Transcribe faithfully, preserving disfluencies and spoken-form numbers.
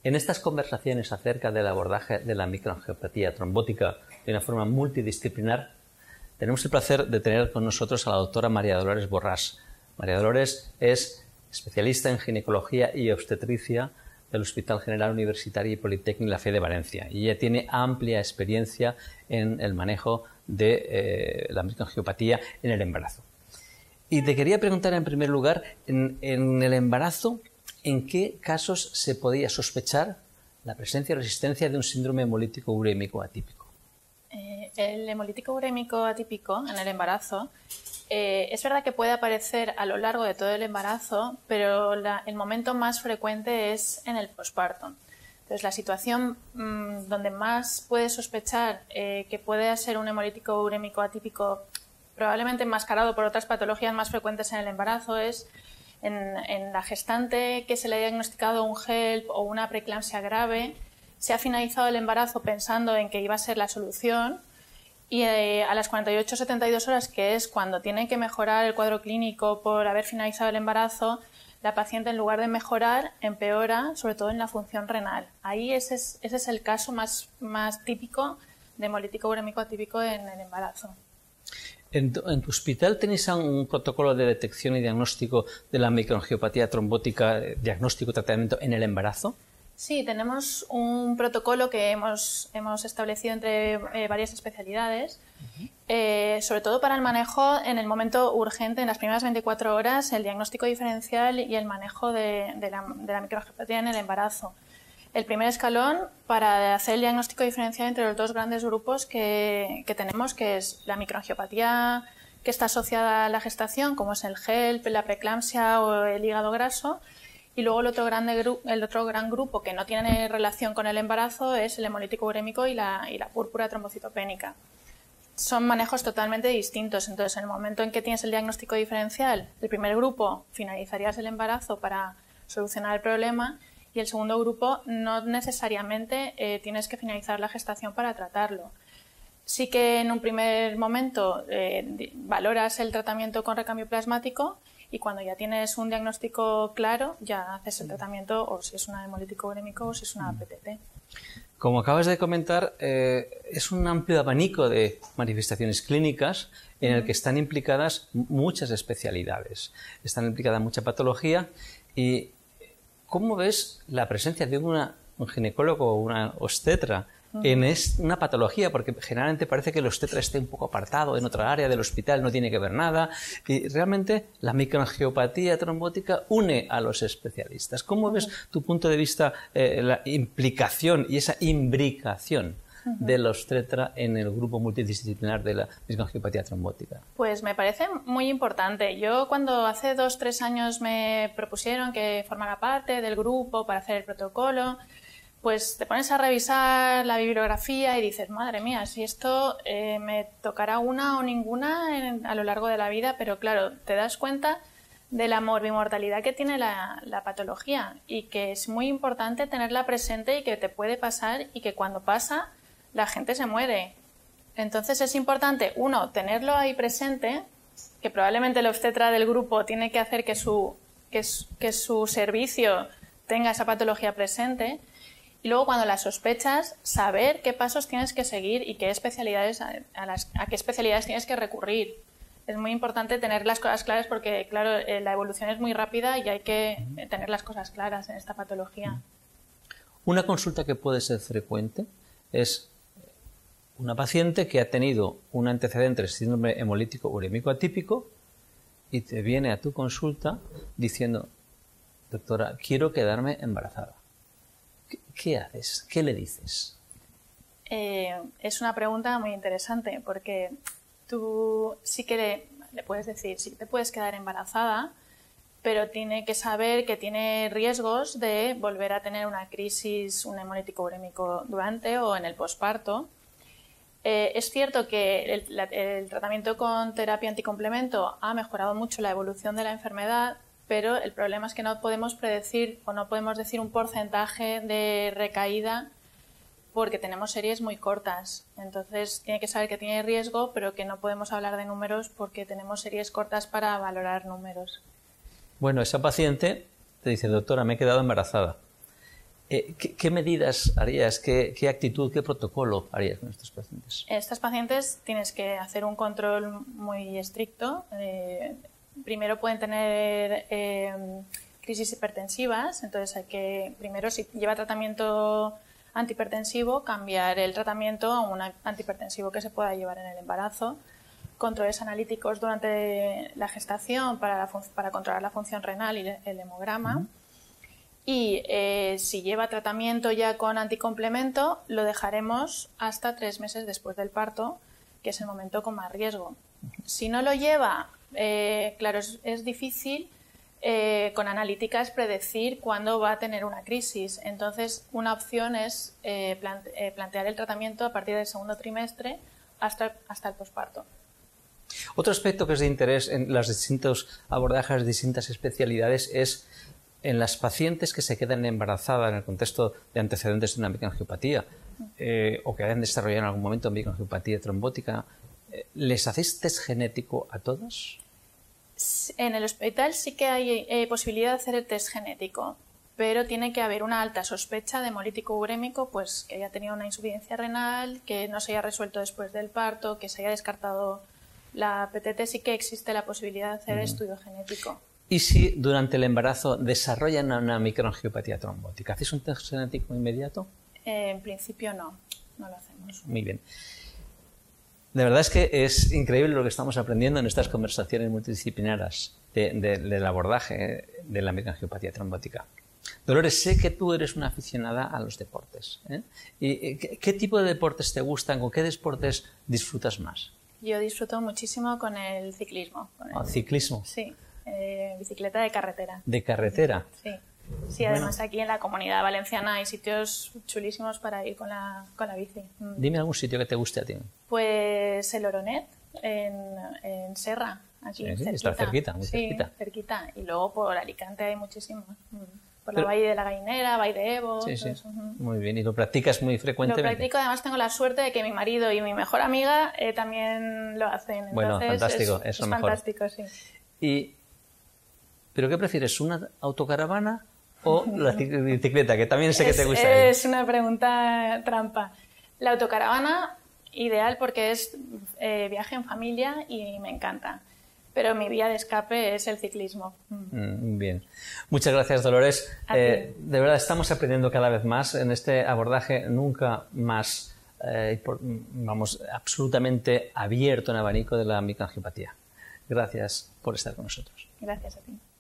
En estas conversaciones acerca del abordaje de la microangiopatía trombótica de una forma multidisciplinar, tenemos el placer de tener con nosotros a la doctora María Dolores Borràs. María Dolores es especialista en ginecología y obstetricia del Hospital General Universitario y Politécnico La Fe de Valencia, y ella tiene amplia experiencia en el manejo de eh, la microangiopatía en el embarazo. Y te quería preguntar en primer lugar, en, en el embarazo, ¿en qué casos se podía sospechar la presencia o resistencia de un síndrome hemolítico urémico atípico? Eh, el hemolítico urémico atípico en el embarazo eh, es verdad que puede aparecer a lo largo de todo el embarazo, pero la, el momento más frecuente es en el posparto. Entonces, la situación mmm, donde más puedes sospechar eh, que puede ser un hemolítico urémico atípico, probablemente enmascarado por otras patologías más frecuentes en el embarazo, es En, en la gestante que se le ha diagnosticado un HELLP o una preeclampsia grave, se ha finalizado el embarazo pensando en que iba a ser la solución y eh, a las cuarenta y ocho a setenta y dos horas, que es cuando tiene que mejorar el cuadro clínico por haber finalizado el embarazo, la paciente en lugar de mejorar empeora, sobre todo en la función renal. Ahí ese es, ese es el caso más, más típico de hemolítico urémico atípico en el embarazo. ¿En tu, ¿En tu hospital tenéis un protocolo de detección y diagnóstico de la microangiopatía trombótica, diagnóstico y tratamiento en el embarazo? Sí, tenemos un protocolo que hemos, hemos establecido entre eh, varias especialidades, uh-huh. eh, sobre todo para el manejo en el momento urgente, en las primeras veinticuatro horas, el diagnóstico diferencial y el manejo de, de, la, de la microangiopatía en el embarazo. El primer escalón para hacer el diagnóstico diferencial entre los dos grandes grupos que, que tenemos, que es la microangiopatía que está asociada a la gestación, como es el HELLP, la preeclampsia o el hígado graso, y luego el otro, grande gru el otro gran grupo que no tiene relación con el embarazo es el hemolítico urémico y la, y la púrpura trombocitopénica. Son manejos totalmente distintos, entonces en el momento en que tienes el diagnóstico diferencial, el primer grupo finalizarías el embarazo para solucionar el problema, y el segundo grupo no necesariamente eh, tienes que finalizar la gestación para tratarlo. Sí que en un primer momento eh, valoras el tratamiento con recambio plasmático y cuando ya tienes un diagnóstico claro ya haces el tratamiento, o si es una hemolítico urémico o si es una P T T. Como acabas de comentar, eh, es un amplio abanico de manifestaciones clínicas en el que están implicadas muchas especialidades. Están implicadas mucha patología y ¿cómo ves la presencia de una, un ginecólogo o una obstetra uh-huh. en es, una patología? Porque generalmente parece que el obstetra esté un poco apartado en otra área del hospital, no tiene que ver nada. Y realmente la microangiopatía trombótica une a los especialistas. ¿Cómo uh-huh. ves tu punto de vista eh, la implicación y esa imbricación uh-huh. del obstetra en el grupo multidisciplinar de la microangiopatía trombótica? Pues me parece muy importante. Yo cuando hace dos, tres años me propusieron que formara parte del grupo para hacer el protocolo, pues te pones a revisar la bibliografía y dices, madre mía, si esto eh, me tocará una o ninguna en, a lo largo de la vida, pero claro, te das cuenta de la morbimortalidad que tiene la, la patología y que es muy importante tenerla presente y que te puede pasar y que cuando pasa la gente se muere. Entonces es importante, uno, tenerlo ahí presente, que probablemente el obstetra del grupo tiene que hacer que su, que, que su servicio tenga esa patología presente, y luego cuando la sospechas, saber qué pasos tienes que seguir y qué especialidades a, a, las, a qué especialidades tienes que recurrir. Es muy importante tener las cosas claras porque, claro, eh, la evolución es muy rápida y hay que tener las cosas claras en esta patología. Una consulta que puede ser frecuente es una paciente que ha tenido un antecedente de síndrome hemolítico urémico atípico y te viene a tu consulta diciendo, doctora, quiero quedarme embarazada. ¿Qué, qué haces? ¿Qué le dices? Eh, es una pregunta muy interesante porque tú sí que le, le puedes decir, sí que te puedes quedar embarazada, pero tiene que saber que tiene riesgos de volver a tener una crisis, un hemolítico urémico durante o en el posparto. Eh, es cierto que el, la, el tratamiento con terapia anticomplemento ha mejorado mucho la evolución de la enfermedad, pero el problema es que no podemos predecir o no podemos decir un porcentaje de recaída porque tenemos series muy cortas. Entonces tiene que saber que tiene riesgo, pero que no podemos hablar de números porque tenemos series cortas para valorar números. Bueno, esa paciente te dice, doctora, me he quedado embarazada. Eh, ¿qué, ¿Qué medidas harías? ¿Qué, ¿Qué actitud, qué protocolo harías con estos pacientes? Estas pacientes tienes que hacer un control muy estricto. Eh, primero pueden tener eh, crisis hipertensivas, entonces hay que, primero si lleva tratamiento antihipertensivo, cambiar el tratamiento a un antihipertensivo que se pueda llevar en el embarazo. Controles analíticos durante la gestación para, la para controlar la función renal y el hemograma. Uh-huh. Y eh, si lleva tratamiento ya con anticomplemento, lo dejaremos hasta tres meses después del parto, que es el momento con más riesgo. Si no lo lleva, eh, claro, es, es difícil eh, con analíticas predecir cuándo va a tener una crisis. Entonces, una opción es eh, plante, eh, plantear el tratamiento a partir del segundo trimestre hasta, hasta el posparto. Otro aspecto que es de interés en los distintos abordajes de distintas especialidades es en las pacientes que se quedan embarazadas en el contexto de antecedentes de una microangiopatía eh, o que hayan desarrollado en algún momento microangiopatía trombótica, eh, ¿les hacéis test genético a todas? En el hospital sí que hay eh, posibilidad de hacer el test genético, pero tiene que haber una alta sospecha de hemolítico urémico, pues que haya tenido una insuficiencia renal, que no se haya resuelto después del parto, que se haya descartado la P T T. Sí que existe la posibilidad de hacer uh-huh. estudio genético. ¿Y si durante el embarazo desarrollan una microangiopatía trombótica? ¿Hacéis un test genético inmediato? Eh, en principio no, no lo hacemos. Muy bien. De verdad es que es increíble lo que estamos aprendiendo en estas conversaciones multidisciplinarias de, de, del abordaje de la microangiopatía trombótica. Dolores, sé que tú eres una aficionada a los deportes. ¿eh? ¿Y qué, qué tipo de deportes te gustan? ¿Con qué deportes disfrutas más? Yo disfruto muchísimo con el ciclismo. Con el... ¿Oh, ciclismo? Sí. Eh, bicicleta de carretera. ¿De carretera? Sí, sí además bueno. Aquí en la Comunidad Valenciana hay sitios chulísimos para ir con la, con la bici. Mm. Dime algún sitio que te guste a ti. Pues el Oronet, en, en Serra, aquí sí, sí, cerquita. Está cerquita, muy sí, cerquita. cerquita. Y luego por Alicante hay muchísimos. Mm. Por Pero, la Valle de la Gallinera, Valle de Evo. Sí, sí. Eso. Muy bien. ¿Y lo practicas muy frecuentemente? Lo practico, además tengo la suerte de que mi marido y mi mejor amiga eh, también lo hacen. Entonces, bueno, fantástico, es, eso es mejor. fantástico, sí. Y ¿pero qué prefieres, una autocaravana o la bicicleta? Que también sé es, que te gusta. Es una pregunta trampa. La autocaravana, ideal porque es eh, viaje en familia y me encanta. Pero mi vía de escape es el ciclismo. Mm, bien. Muchas gracias, Dolores. Eh, de verdad, estamos aprendiendo cada vez más en este abordaje nunca más, eh, por, vamos, absolutamente abierto en abanico de la microangiopatía. Gracias por estar con nosotros. Gracias a ti.